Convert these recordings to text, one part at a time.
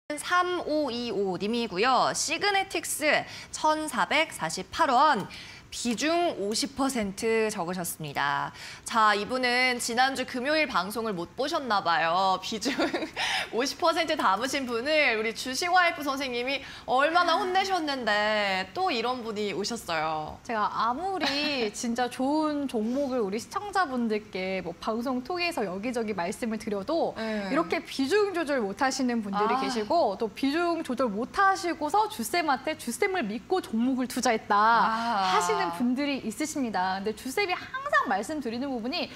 3525님이고요. 시그네틱스 1,448원. 비중 50% 적으셨습니다. 자, 이분은 지난주 금요일 방송을 못 보셨나 봐요. 비중 50% 담으신 분을 우리 주식와이프 선생님이 얼마나 혼내셨는데 또 이런 분이 오셨어요. 제가 아무리 진짜 좋은 종목을 우리 시청자분들께 뭐 방송 통해서 여기저기 말씀을 드려도 이렇게 비중 조절 못 하시는 분들이 계시고 또 비중 조절 못 하시고서 주쌤한테 주쌤을 믿고 종목을 투자했다 하시는 분들이 있으십니다. 근데 주쌤이 항상 말씀드리는 부분이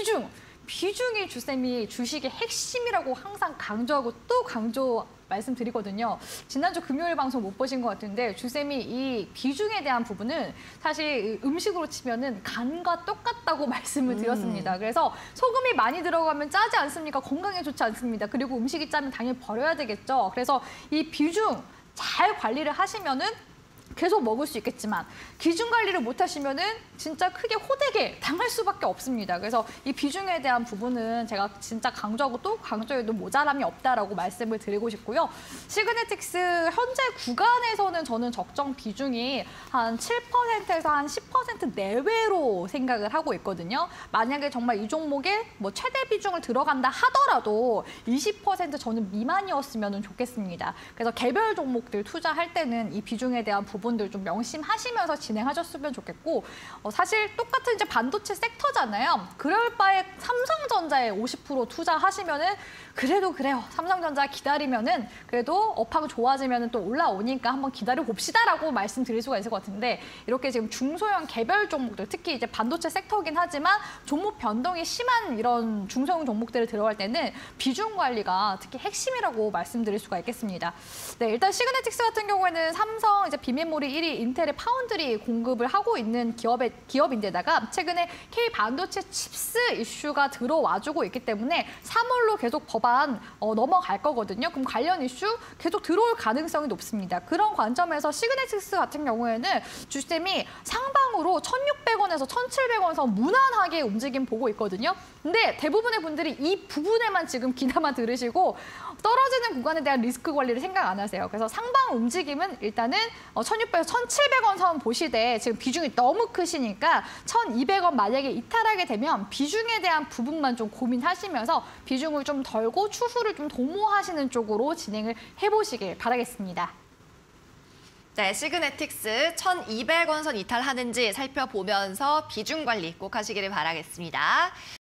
비중이 주쌤이 주식의 핵심이라고 항상 강조하고 또 말씀드리거든요. 지난주 금요일 방송 못 보신 것 같은데 주쌤이 이 비중에 대한 부분은 사실 음식으로 치면은 간과 똑같다고 말씀을 드렸습니다. 그래서 소금이 많이 들어가면 짜지 않습니까? 건강에 좋지 않습니다. 그리고 음식이 짜면 당연히 버려야 되겠죠. 그래서 이 비중 잘 관리를 하시면은 계속 먹을 수 있겠지만 비중 관리를 못 하시면은 진짜 크게 호되게 당할 수밖에 없습니다. 그래서 이 비중에 대한 부분은 제가 진짜 강조하고 또 강조해도 모자람이 없다라고 말씀을 드리고 싶고요. 시그네틱스 현재 구간에서는 저는 적정 비중이 한 7%에서 한 10% 내외로 생각을 하고 있거든요. 만약에 정말 이 종목에 뭐 최대 비중을 들어간다 하더라도 20% 저는 미만이었으면 좋겠습니다. 그래서 개별 종목들 투자할 때는 이 비중에 대한 부분들 좀 명심하시면서 진행하셨으면 좋겠고 사실 똑같은 이제 반도체 섹터잖아요. 그럴 바에 삼성전자에 50% 투자하시면은 그래도 그래요. 삼성전자 기다리면은 그래도 업황 좋아지면은 또 올라오니까 한번 기다려 봅시다라고 말씀드릴 수가 있을 것 같은데 이렇게 지금 중소형 개별 종목들 특히 이제 반도체 섹터긴 하지만 종목 변동이 심한 이런 중소형 종목들을 들어갈 때는 비중 관리가 특히 핵심이라고 말씀드릴 수가 있겠습니다. 네, 일단 시그네틱스 같은 경우에는 삼성 이제 비메모리 1위 인텔의 파운드리 공급을 하고 있는 기업인데다가 최근에 K 반도체 칩스 이슈가 들어와주고 있기 때문에 3월로 계속 법안 넘어갈 거거든요. 그럼 관련 이슈 계속 들어올 가능성이 높습니다. 그런 관점에서 시그네틱스 같은 경우에는 주쌤이 상방으로 1,600원에서 1,700원 선 무난하게 움직임 보고 있거든요. 근데 대부분의 분들이 이 부분에만 지금 귀담아 들으시고 떨어지는 구간에 대한 리스크 관리를 생각 안 하세요. 그래서 상방 움직임은 일단은 1,600에서 1,700원 선 보시되 지금 비중이 너무 크시니까 1,200원 만약에 이탈하게 되면 비중에 대한 부분만 좀 고민하시면서 비중을 좀 덜고 추후를 좀 도모하시는 쪽으로 진행을 해보시길 바라겠습니다. 네, 시그네틱스 1,200원 선 이탈하는지 살펴보면서 비중 관리 꼭 하시기를 바라겠습니다.